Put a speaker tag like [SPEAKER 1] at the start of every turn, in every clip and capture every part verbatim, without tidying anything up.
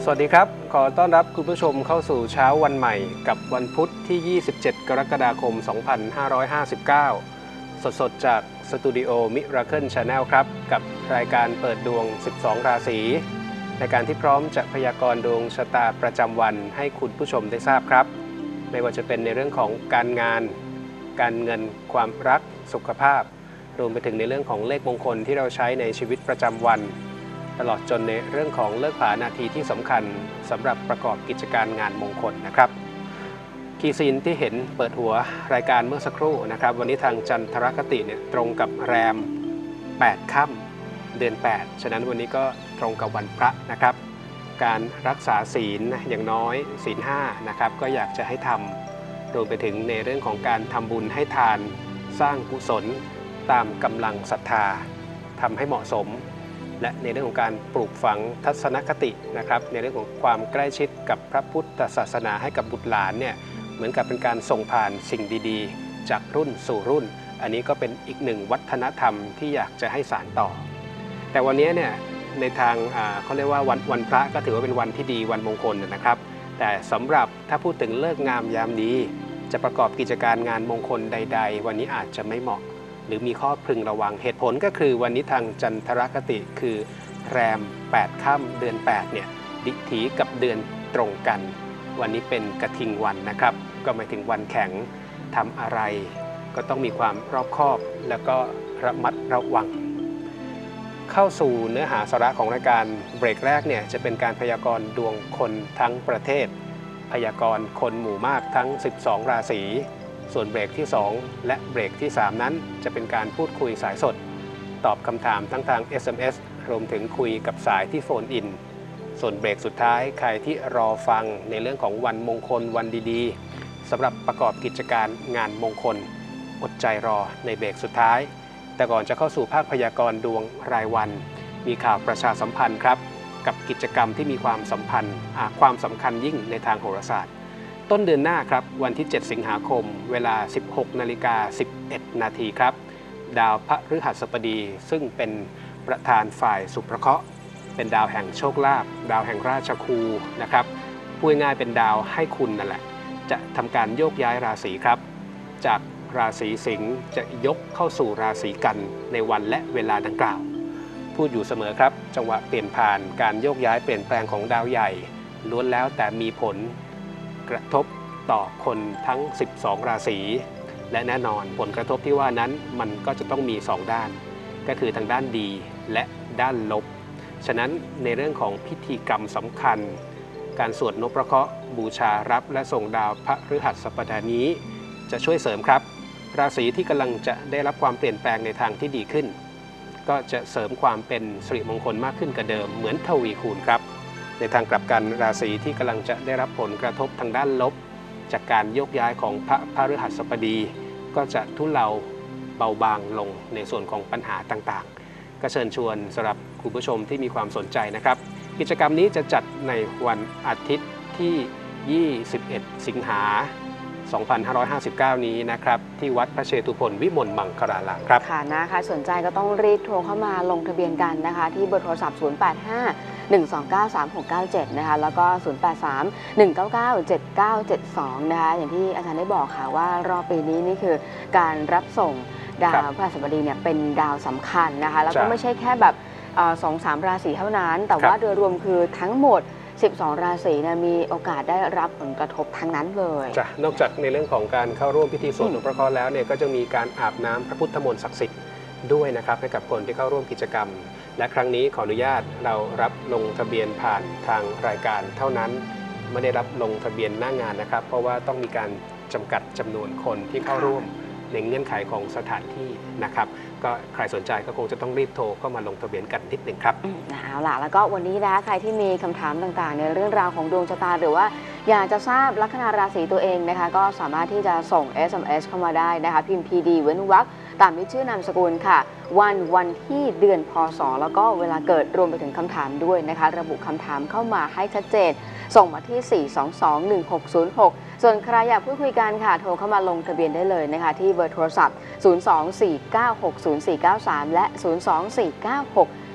[SPEAKER 1] วัสดีครับขอต้อนรับคุณผู้ชมเข้าสู่เช้าวันใหม่กับวันพุธที่ยี่สิบเจ็ดกรกฎาคมสองพันห้าร้อยห้าสิบเก้าสดๆจากสตูดิโอ Miracle Channel ครับกับรายการเปิดดวงสิบสองราศีในการที่พร้อมจะพยากรณ์ดวงชะตาประจำวันให้คุณผู้ชมได้ทราบครับไม่ว่าจะเป็นในเรื่องของการงานการเงินความรักสุขภาพรวมไปถึงในเรื่องของเลขมงคลที่เราใช้ในชีวิตประจำวันตลอดจนในเรื่องของเลิกผานาทีที่สำคัญสำหรับประกอบกิจการงานมงคลนะครับคีย์ซีนที่เห็นเปิดหัวรายการเมื่อสักครู่นะครับวันนี้ทางจันทรคติเนี่ยตรงกับแรมแปดค่ำเดือนแปดฉะนั้นวันนี้ก็ตรงกับวันพระนะครับการรักษาศีลอย่างน้อยศีลห้านะครับก็อยากจะให้ทำรวมไปถึงในเรื่องของการทำบุญให้ทานสร้างกุศลตามกำลังศรัทธาทำให้เหมาะสมและในเรื่องของการปลูกฝังทัศนคตินะครับในเรื่องของความใกล้ชิดกับพระพุทธศาสนาให้กับบุตรหลานเนี่ยเหมือนกับเป็นการส่งผ่านสิ่งดีๆจากรุ่นสู่รุ่นอันนี้ก็เป็นอีกหนึ่งวัฒนธรรมที่อยากจะให้สานต่อแต่วันนี้เนี่ยในทางเขาเรียกว่าวันวันพระก็ถือว่าเป็นวันที่ดีวันมงคลนะครับแต่สำหรับถ้าพูดถึงเลิกงามยามดีจะประกอบกิจการงานมงคลใดๆวันนี้อาจจะไม่เหมาะหรือมีข้อพึงระวังเหตุผลก็คือวันนี้ทางจันทรคติคือแรมแปดค่ำเดือนแปดเนี่ยดิถีกับเดือนตรงกันวันนี้เป็นกฐิงวันนะครับก็หมายถึงวันแข็งทำอะไรก็ต้องมีความรอบคอบแล้วก็ระมัดระวังเข้าสู่เนื้อหาสาระของรายการเบรกแรกเนี่ยจะเป็นการพยากรณ์ดวงคนทั้งประเทศพยากรณ์คนหมู่มากทั้งสิบสองราศีส่วนเบรกที่สองและเบรกที่สามนั้นจะเป็นการพูดคุยสายสดตอบคำถามทั้งทาง เอส เอ็ม เอส รวมถึงคุยกับสายที่โฟนอินส่วนเบรกสุดท้ายใครที่รอฟังในเรื่องของวันมงคลวันดีๆสำหรับประกอบกิจการงานมงคลอดใจรอในเบรกสุดท้ายแต่ก่อนจะเข้าสู่ภาคพยากรณ์ดวงรายวันมีข่าวประชาสัมพันธ์ครับกับกิจกรรมที่มีความสัมพันธ์ความสำคัญยิ่งในทางโหราศาสตร์ต้นเดือนหน้าครับวันที่เจ็ดสิงหาคมเวลา สิบหกนาฬิกาสิบเอ็ดนาทีครับดาวพฤหัสบดีซึ่งเป็นประธานฝ่ายสุภเคราะห์เป็นดาวแห่งโชคลาภดาวแห่งราชคูนะครับพูดง่ายเป็นดาวให้คุณนั่นแหละจะทำการโยกย้ายราศีครับจากราศีสิงห์จะยกเข้าสู่ราศีกันในวันและเวลาดังกล่าวพูดอยู่เสมอครับจังหวะเปลี่ยนผ่านการโยกย้ายเปลี่ยนแปลงของดาวใหญ่ล้วนแล้วแต่มีผลกระทบต่อคนทั้งสิบสองราศีและแน่นอนผลกระทบที่ว่านั้นมันก็จะต้องมีสองด้านก็คือทางด้านดีและด้านลบฉะนั้นในเรื่องของพิธีกรรมสำคัญการสวดนพเคราะห์บูชารับและส่งดาวพฤหัสบดีนี้จะช่วยเสริมครับราศีที่กำลังจะได้รับความเปลี่ยนแปลงในทางที่ดีขึ้นก็จะเสริมความเป็นสิริมงคลมากขึ้นกว่าเดิมเหมือนทวีคูณครับในทางกลับกันราศีที่กำลังจะได้รับผลกระทบทางด้านลบจากการโยกย้ายของพระพฤหัสบดีก็จะทุเลาเบาบางลงในส่วนของปัญหาต่างๆก็เชิญชวนสำหรับคุณผู้ชมที่มีความสนใจนะครับกิจกรรมนี้จะจัดในวันอาทิตย์ที่ยี่สิบเอ็ดสิงหาสองพันห้าร้อยห้าสิบเก้านี้นะครับที่วัดพระเชตุพนวิมลมังคลารามครับ
[SPEAKER 2] ค่ะนะคะสนใจก็ต้องรีบโทรเข้ามาลงทะเบียนกันนะคะที่เบอร์โทรศัพท์ศูนย์ แปด ห้า หนึ่ง สอง เก้า สาม หก เก้า เจ็ดนะคะแล้วก็ศูนย์ แปด สาม หนึ่ง เก้า เก้า เจ็ด เก้า เจ็ด สองนะคะอย่างที่อาจารย์ได้บอกค่ะว่ารอบปีนี้นี่คือการรับส่งดาวพฤหัสบดีเนี่ยเป็นดาวสำคัญนะคะแล้วก็ไม่ใช่แค่แบบสองสามราศีเท่านั้นแต่ว่าโดยรวมคือทั้งหมดสิบสองราศีนะมีโอกาสได้รับผลกระทบทั้งนั้นเลย
[SPEAKER 1] จ้ะนอกจากในเรื่องของการเข้าร่วมพิธีสวดนพเคราะห์แล้วเนี่ยก็จะมีการอาบน้ำพระพุทธมนต์ศักดิ์สิทธิ์ด้วยนะครับให้กับคนที่เข้าร่วมกิจกรรมและครั้งนี้ขออนุญาตเรารับลงทะเบียนผ่านทางรายการเท่านั้นไม่ได้รับลงทะเบียนหน้างานนะครับเพราะว่าต้องมีการจำกัดจำนวนคนที่เข้าร่วมในเงื่อนไขของสถานที่นะครับก็ใครสนใจก็คงจะต้องรีบโทรเข้ามาลงทะเบียนกันนิดหนึ่งครับ
[SPEAKER 2] เอาล่ะแล้วก็วันนี้นะใครที่มีคำถามต่างๆในเรื่องราวของดวงชะตาหรือว่าอยากจะทราบลัคนาราศีตัวเองนะคะก็สามารถที่จะส่ง เอส เอ็ม เอส เข้ามาได้นะคะพิมพ์ พี ดี เว้นวรรคตามชื่อนามสกุลค่ะวันวันที่เดือนพศแล้วก็เวลาเกิดรวมไปถึงคำถามด้วยนะคะระบุคำถามเข้ามาให้ชัดเจนส่งมาที่สี่ สอง สอง หนึ่ง หก ศูนย์ หกส่วนใครอยากพูดคุยกันค่ะโทรเข้ามาลงทะเบียนได้เลยนะคะที่เบอร์โทรศัพท์ศูนย์ สอง สี่ เก้า หก ศูนย์ สี่ เก้า สามและศูนย์ สอง สี่ เก้า หก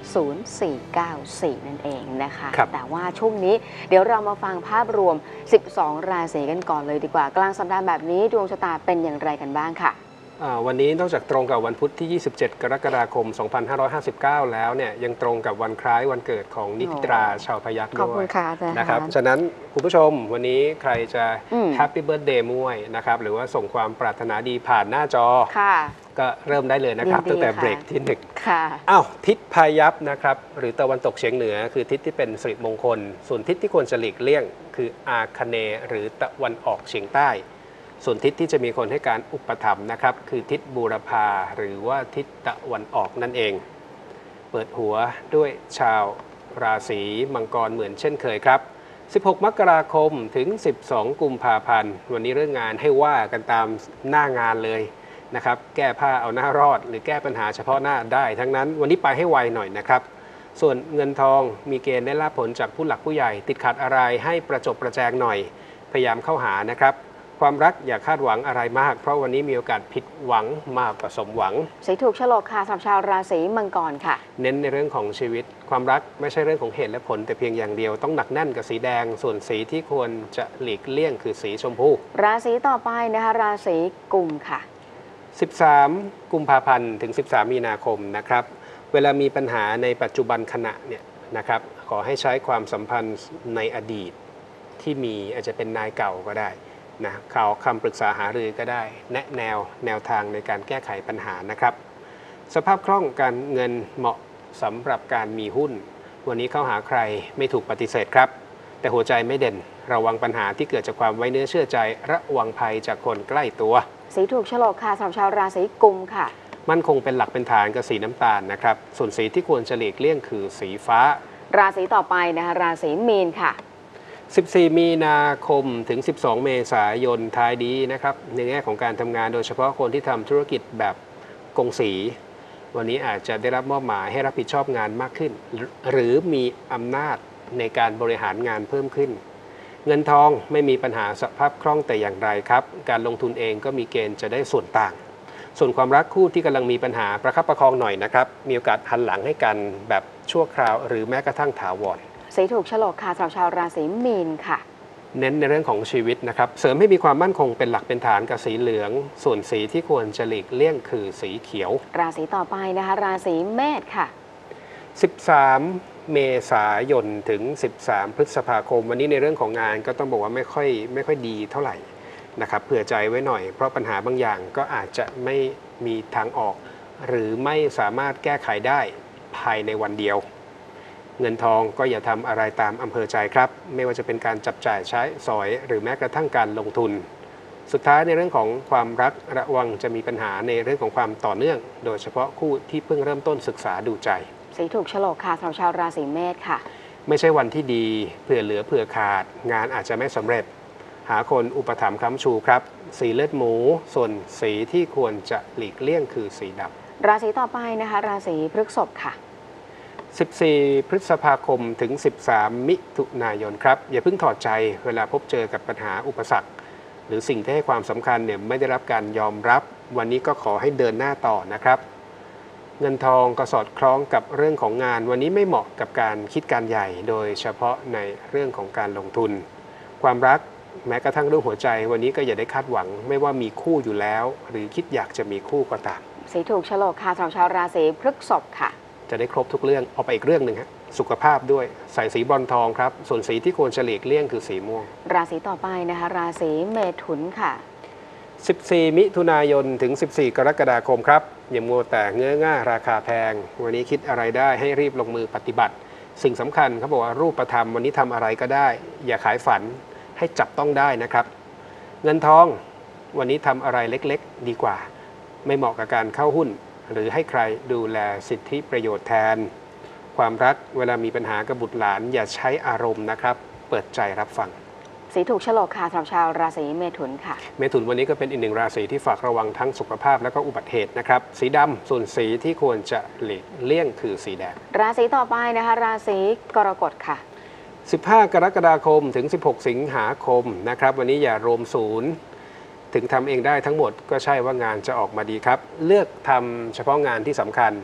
[SPEAKER 2] ศูนย์ สี่ เก้า สี่ นั่นเองนะคะ
[SPEAKER 1] ครับ
[SPEAKER 2] แต่ว่าช่วงนี้เดี๋ยวเรามาฟังภาพรวม สิบสอง ราศีกันก่อนเลยดีกว่า กลางสัปดาห์แบบนี้ดวงชะตาเป็นอย่างไรกันบ้างค่ะ
[SPEAKER 1] อ่าวันนี้นอกจากตรงกับวันพุธที่ ยี่สิบเจ็ด กรกฎาคม สองพันห้าร้อยห้าสิบเก้า แล้วเนี่ยยังตรงกับวันคล้ายวันเกิดของนิติตราชาวพยัคฆ์
[SPEAKER 2] ขอบ
[SPEAKER 1] ด้
[SPEAKER 2] คุ
[SPEAKER 1] ว
[SPEAKER 2] ณ
[SPEAKER 1] ย
[SPEAKER 2] ค่ะอาจารย์
[SPEAKER 1] นะครับฉะนั้นคุณผู้ชมวันนี้ใครจะ
[SPEAKER 2] อืม
[SPEAKER 1] แฮปปี้เบิร์ดเดย์มวยนะครับหรือว่าส่งความปรารถนาดีผ่านหน้าจอ
[SPEAKER 2] ค่ะ
[SPEAKER 1] ก็เริ่มได้เลยนะครับ
[SPEAKER 2] ยินดี
[SPEAKER 1] ตั้งแต่
[SPEAKER 2] ค่ะ
[SPEAKER 1] เบรกที่หนึ่ง
[SPEAKER 2] ค่ะ
[SPEAKER 1] อ้าวทิศพายัพนะครับหรือตะวันตกเฉียงเหนือคือทิศที่เป็นสิริมงคล ส่วนทิศที่ควรจะหลีกเลี่ยง คืออาคเนย์หรือตะวันออกเฉียงใต้ ส่วนทิศที่จะมีคนให้การอุปถัมภ์นะครับคือทิศบูรพาหรือว่าทิศตะวันออกนั่นเอง เปิดหัวด้วยชาวราศีมังกรเหมือนเช่นเคยครับ สิบหก มกราคมถึง สิบสอง กุมภาพันธ์วันนี้เรื่องงานให้ว่ากันตามหน้างานเลยนะครับแก้ผ้าเอาหน้ารอด หรือแก้ปัญหาเฉพาะหน้าได้ทั้งนั้นวันนี้ไปให้ไวหน่อยนะครับ ส่วนเงินทองมีเกณฑ์ได้รับผลจากผู้หลักผู้ใหญ่ ติดขัดอะไรให้ประจบประแจงหน่อย พยายามเข้าหานะครับ ความรักอย่าคาดหวังอะไรมาก เพราะวันนี้มีโอกาสผิดหวังมากกว่าสมหวัง
[SPEAKER 2] สีถูกฉลกค่ะสำหรับชาวราศีมังกรค่ะ
[SPEAKER 1] เน้นในเรื่องของชีวิต ความรักไม่ใช่เรื่องของเหตุและผลแต่เพียงอย่างเดียวต้องหนักแน่นกับสีแดง ส่วนสีที่ควรจะหลีกเลี่ยงคือสีชมพู
[SPEAKER 2] ราศีต่อไปนะคะราศีกุมค่ะ
[SPEAKER 1] สิบสาม กุมภาพันธ์ถึง สิบสาม มีนาคมนะครับเวลามีปัญหาในปัจจุบันขณะเนี่ยนะครับขอให้ใช้ความสัมพันธ์ในอดีตที่มีอาจจะเป็นนายเก่าก็ได้นะข่าวคำปรึกษาหารือก็ได้ แนะแนวแนวทางในการแก้ไขปัญหานะครับสภาพคล่องการเงินเหมาะสำหรับการมีหุ้น วันนี้เข้าหาใครไม่ถูกปฏิเสธครับแต่หัวใจไม่เด่นระวังปัญหาที่เกิดจากความไว้เนื้อเชื่อใจระวังภัยจากคนใกล้ตัว
[SPEAKER 2] สีถูกฉลกค่ะสำหรับชาวราศีกุมค่ะ
[SPEAKER 1] มั่นคงเป็นหลักเป็นฐานกับสีน้ำตาลนะครับส่วนสีที่ควรจะหลีกเลี่ยงคือสีฟ้า
[SPEAKER 2] ราศีต่อไปนะคะราศีมีนค่ะ
[SPEAKER 1] สิบสี่ มีนาคมถึง สิบสอง เมษายนท้ายดีนะครับในแง่ของการทำงานโดยเฉพาะคนที่ทำธุรกิจแบบกงสี วันนี้อาจจะได้รับมอบหมายให้รับผิดชอบงานมากขึ้น หรือมีอำนาจในการบริหารงานเพิ่มขึ้น เงินทองไม่มีปัญหาสภาพคล่องแต่อย่างไรครับการลงทุนเองก็มีเกณฑ์จะได้ส่วนต่าง ส่วนความรักคู่ที่กำลังมีปัญหาประคับประคองหน่อยนะครับมีโอกาสหันหลังให้กันแบบชั่วคราวหรือแม้กระทั่งถาวร
[SPEAKER 2] สีถูกฉลกค่ะสำหรับชาวราศีมีนค่ะ
[SPEAKER 1] เน้นในเรื่องของชีวิตนะครับเสริมให้มีความมั่นคงเป็นหลักเป็นฐานกับสีเหลือง ส่วนสีที่ควรจะหลีกเลี่ยงคือสีเขียว
[SPEAKER 2] ราศีต่อไปนะคะราศีเมษค่ะ
[SPEAKER 1] สิบสาม เมษายนถึง สิบสาม พฤษภาคมวันนี้ในเรื่องของงานก็ต้องบอกว่าไม่ค่อยไม่ค่อยดีเท่าไหร่นะครับเผื่อใจไว้หน่อยเพราะปัญหาบางอย่างก็อาจจะไม่มีทางออก หรือไม่สามารถแก้ไขได้ภายในวันเดียว เงินทองก็อย่าทำอะไรตามอำเภอใจครับไม่ว่าจะเป็นการจับจ่ายใช้สอย หรือแม้กระทั่งการลงทุน สุดท้ายในเรื่องของความรักระวังจะมีปัญหาในเรื่องของความต่อเนื่อง โดยเฉพาะคู่ที่เพิ่งเริ่มต้นศึกษาดูใจ
[SPEAKER 2] สีถูกฉลกค่ะสำหรับชาวราศีเมษค่ะ
[SPEAKER 1] ไม่ใช่วันที่ดีเผื่อเหลือเผื่อขาด งานอาจจะไม่สำเร็จ หาคนอุปถัมภ์ค้ำชูครับ สีเลือดหมู ส่วนสีที่ควรจะหลีกเลี่ยงคือสีดำ
[SPEAKER 2] ราศีต่อไปนะคะราศีพฤษภค่ะ
[SPEAKER 1] สิบสี่ พฤษภาคมถึง สิบสาม มิถุนายนครับอย่าเพิ่งถอดใจเวลาพบเจอกับปัญหาอุปสรรค หรือสิ่งที่ให้ความสำคัญเนี่ยไม่ได้รับการยอมรับ วันนี้ก็ขอให้เดินหน้าต่อนะครับ เงินทองก็สอดคล้องกับเรื่องของงาน วันนี้ไม่เหมาะกับการคิดการใหญ่ โดยเฉพาะในเรื่องของการลงทุน ความรักแม้กระทั่งเรื่องหัวใจ วันนี้ก็อย่าได้คาดหวัง ไม่ว่ามีคู่อยู่แล้ว หรือคิดอยากจะมีคู่ก็ตาม
[SPEAKER 2] สีถูกฉลกค่ะสำหรับชาวราศีพฤษภค่ะ
[SPEAKER 1] จะได้ครบทุกเรื่องเอาไปอีกเรื่องหนึ่งฮะสุขภาพด้วยใส่สีบรอนซ์ทองครับส่วนสีที่ควรจะหลีกเลี่ยงคือสีม่วง
[SPEAKER 2] ราศีต่อไปนะคะราศีเมถุนค่ะ
[SPEAKER 1] สิบสี่ มิถุนายนถึง สิบสี่ กรกฎาคมครับอย่ามัวแต่เงื้อง่าราคาแพง วันนี้คิดอะไรได้ให้รีบลงมือปฏิบัติ สิ่งสำคัญเขาบอกว่ารูปธรรมวันนี้ทำอะไรก็ได้ อย่าขายฝันให้จับต้องได้นะครับ เงินทองวันนี้ทำอะไรเล็กๆ ดีกว่า ไม่เหมาะกับการเข้าหุ้น หรือให้ใครดูแลสิทธิประโยชน์แทน ความรักเวลามีปัญหากับบุตรหลาน อย่าใช้อารมณ์นะครับเปิดใจรับฟัง
[SPEAKER 2] สีถูกฉลกค่ะสำหรับชาวราศีเมถุนค่ะ
[SPEAKER 1] เมถุนวันนี้ก็เป็นอีกหนึ่งราศีที่ฝากระวังทั้งสุขภาพและก็อุบัติเหตุนะครับสีดำส่วนสีที่ควรจะหลีกเลี่ยงคือสีแดง
[SPEAKER 2] ราศีต่อไปนะคะราศีกรกฎค่ะ
[SPEAKER 1] สิบห้า กรกฎาคมถึง สิบหก สิงหาคมนะครับวันนี้อย่ารวมศูนย์ถึงทำเองได้ทั้งหมดก็ใช่ว่างานจะออกมาดีครับเลือกทำเฉพาะงานที่สำคัญ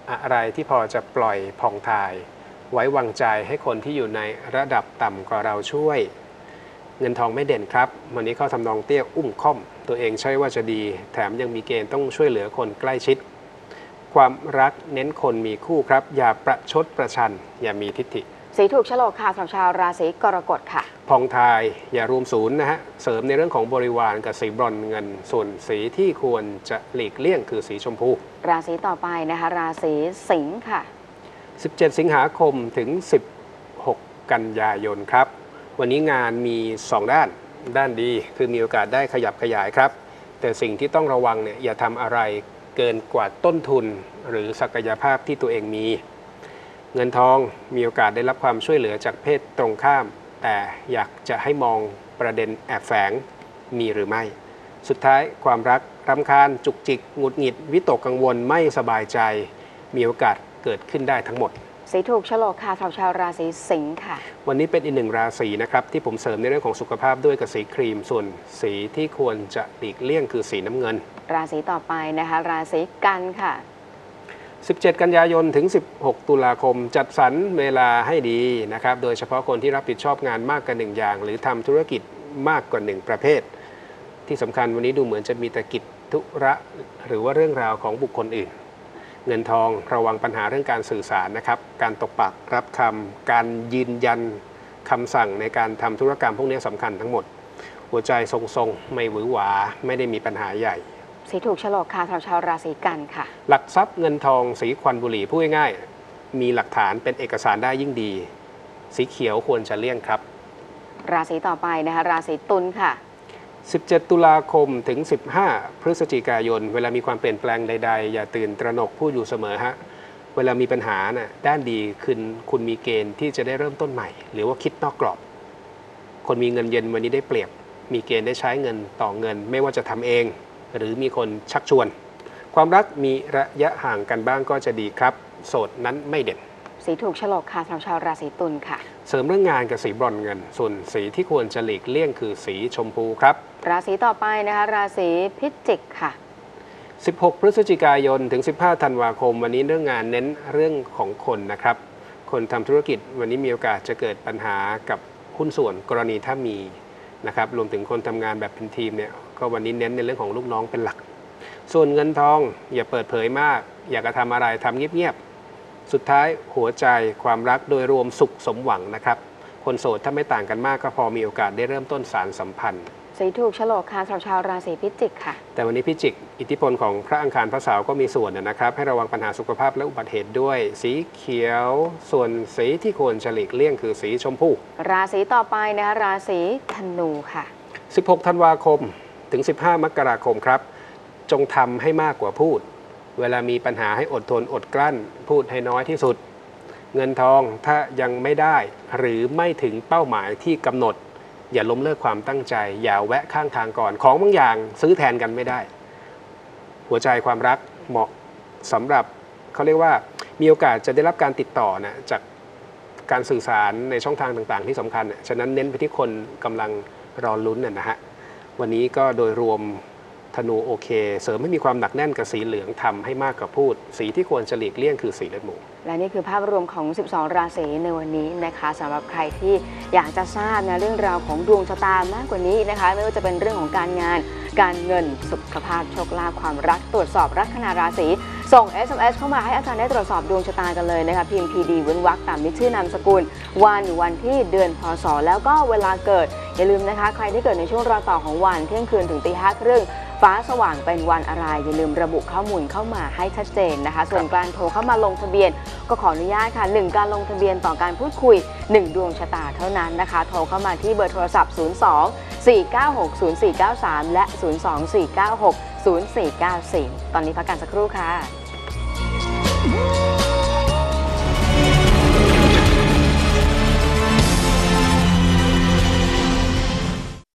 [SPEAKER 1] อะไรที่พอจะปล่อยผ่องถ่าย ไว้วางใจให้คนที่อยู่ในระดับต่ำกว่าเราช่วยเงินทองไม่เด่นครับวันนี้เข้าทำนองเตี้ยอุ้มค่อมตัวเองใช่ว่าจะดีแถมยังมีเกณฑ์ต้องช่วยเหลือคนใกล้ชิดความรักเน้นคนมีคู่ครับอย่าประชดประชันอย่ามีทิฐิ
[SPEAKER 2] สีถูกโฉลกค่ะสำหรับชาวราศีกรกฎค่ะ
[SPEAKER 1] พองทายอย่ารวมศูนย์นะฮะเสริมในเรื่องของบริวารกับสีบรอนเงินส่วนสีที่ควรจะหลีกเลี่ยงคือสีชมพู
[SPEAKER 2] ราศีต่อไปนะคะราศีสิงค์ค่ะ
[SPEAKER 1] สิบเจ็ดสิงหาคมถึงสิบหกกันยายนครับวันนี้งานมีสองด้านด้านดีคือมีโอกาสได้ขยับขยายครับแต่สิ่งที่ต้องระวังเนี่ยอย่าทำอะไรเกินกว่าต้นทุนหรือศักยภาพที่ตัวเองมีเงินทองมีโอกาสได้รับความช่วยเหลือจากเพศตรงข้ามแต่อยากจะให้มองประเด็นแอบแฝงมีหรือไม่สุดท้ายความรักรำคาญจุกจิกหงุดหงิดวิตกกังวลไม่สบายใจมีโอกาสเกิดขึ้นได้ทั้งหมด
[SPEAKER 2] สีถูกโฉลกค่ะสำหรับชาวราศีสิงค์ค่ะ
[SPEAKER 1] วันนี้เป็นอีกหนึ่งราศีนะครับที่ผมเสริมในเรื่องของสุขภาพด้วยกับสีครีมส่วนสีที่ควรจะหลีกเลี่ยงคือสีน้ำเงิน
[SPEAKER 2] ราศีต่อไปนะคะราศีกันค่ะ
[SPEAKER 1] สิบเจ็ดกันยายนถึงสิบหกตุลาคมจัดสรรเวลาให้ดีนะครับโดยเฉพาะคนที่รับผิดชอบงานมากกว่าหนึ่งอย่างหรือทำธุรกิจมากกว่าหนึ่งประเภทที่สำคัญวันนี้ดูเหมือนจะมีแต่กิจธุระหรือว่าเรื่องราวของบุคคลอื่นเงินทองระวังปัญหาเรื่องการสื่อสารนะครับการตกปากรับคำการยืนยันคำสั่งในการทำธุรกรรมพวกนี้สำคัญทั้งหมดหัวใจทรงๆไม่หวือหวาไม่ได้มีปัญหาใหญ่
[SPEAKER 2] สีถูกโฉลกค่ะสำหรับชาวราศีกันค่ะ
[SPEAKER 1] หลักทรัพย์เงินทองสีควันบุหรี่พูดง่ายๆมีหลักฐานเป็นเอกสารได้ยิ่งดีสีเขียวควรจะเลี่ยงครับ
[SPEAKER 2] ราศีต่อไปนะคะราศีตุลค่ะ
[SPEAKER 1] สิบเจ็ดตุลาคมถึงสิบห้าพฤศจิกายนเวลามีความเปลี่ยนแปลงใดๆอย่าตื่นตระหนกพูดอยู่เสมอฮะเวลามีปัญหาน่ะด้านดีคือคุณมีเกณฑ์ที่จะได้เริ่มต้นใหม่หรือว่าคิดนอกกรอบคนมีเงินเย็นวันนี้ได้เปรียบมีเกณฑ์ได้ใช้เงินต่อเงินไม่ว่าจะทำเองหรือมีคนชักชวนความรักมีระยะห่างกันบ้างก็จะดีครับโสดนั้นไม่เด่น
[SPEAKER 2] สีถูกโฉลกค่ะสำหรับชาวราศีตุลค่ะ
[SPEAKER 1] เสริมเรื่องงานกับสีบรอนเงินส่วนสีที่ควรจะหลีกเลี่ยงคือสีชมพูครับ
[SPEAKER 2] ราศีต่อไปนะคะราศีพิจิกค่ะ
[SPEAKER 1] สิบหกพฤศจิกายนถึงสิบห้าธันวาคมวันนี้เรื่องงานเน้นเรื่องของคนนะครับคนทำธุรกิจวันนี้มีโอกาสจะเกิดปัญหากับหุ้นส่วนกรณีถ้ามีนะครับรวมถึงคนทำงานแบบเป็นทีมเนี่ยก็วันนี้เน้นในเรื่องของลูกน้องเป็นหลักส่วนเงินทองอย่าเปิดเผยมากอยากจะทำอะไรทำเงียบๆสุดท้ายหัวใจความรักโดยรวมสุขสมหวังนะครับคนโสดถ้าไม่ต่างกันมากก็พอมีโอกาสได้เริ่มต้นสารสัมพันธ์
[SPEAKER 2] สีถูกโฉลกค่ะสำหรับชาวราศีพิจิกค่ะ
[SPEAKER 1] แต่วันนี้พิจิกอิทธิพลของพระอังคารพระเสาร์ก็มีส่วนนะครับให้ระวังปัญหาสุขภาพและอุบัติเหตุด้วยสีเขียวส่วนสีที่ควรจะหลีกเลี่ยงคือสีชมพู
[SPEAKER 2] ราศีต่อไปนะคะราศีธนูค่ะ
[SPEAKER 1] สิบหกธันวาคมถึงสิบห้ามกราคมครับจงทำให้มากกว่าพูดเวลามีปัญหาให้อดทนอดกลั้นพูดให้น้อยที่สุดเงินทองถ้ายังไม่ได้หรือไม่ถึงเป้าหมายที่กำหนดอย่าล้มเลิกความตั้งใจอย่าแวะข้างทางก่อนของบางอย่างซื้อแทนกันไม่ได้หัวใจความรักเหมาะสำหรับเขาเรียกว่ามีโอกาสจะได้รับการติดต่อนะจากการสื่อสารในช่องทางต่างๆที่สำคัญนะฉะนั้นเน้นไปที่คนกำลังรอลุ้นนะฮะวันนี้ก็โดยรวมธนูโอเคเสริมให้มีความหนักแน่นกับสีเหลืองทำให้มากกว่าพูดสีที่ควรจะหลีกเลี่ยงคือสีเลือดหมู
[SPEAKER 2] และนี่คือภาพรวมของสิบสองราศีในวันนี้นะคะสำหรับใครที่อยากจะทราบนะเรื่องราวของดวงชะตามากกว่านี้นะคะไม่ว่าจะเป็นเรื่องของการงานการเงินสุขภาพโชคลาภความรักตรวจสอบลัคนาราศีส่ง เอส เอ็ม เอส เข้ามาให้อาจารย์ได้ตรวจสอบดวงชะตากันเลยนะคะพิมพ์ พี ดี เว้นวรรคตามด้วยชื่อนามสกุลวันวันที่เดือนพศแล้วก็เวลาเกิดอย่าลืมนะคะใครที่เกิดในช่วงรอยต่อของวันเที่ยงคืนถึงตีห้าครึ่งฟ้าสว่างเป็นวันอะไรอย่าลืมระบุข้อมูลเข้ามาให้ชัดเจนนะคะส่วนการโทรเข้ามาลงทะเบียนก็ขออนุญาตค่ะหนึ่งการลงทะเบียนต่อการพูดคุยหนึ่งดวงชะตาเท่านั้นนะคะโทรเข้ามาที่เบอร์โทรศัพท์ศูนย์ สอง สี่ เก้า หก ศูนย์ สี่ เก้า สามและศูนย์ สอง สี่ เก้า หก ศูนย์ สี่ เก้า สี่ตอนนี้พักกันสักครู่ค่ะ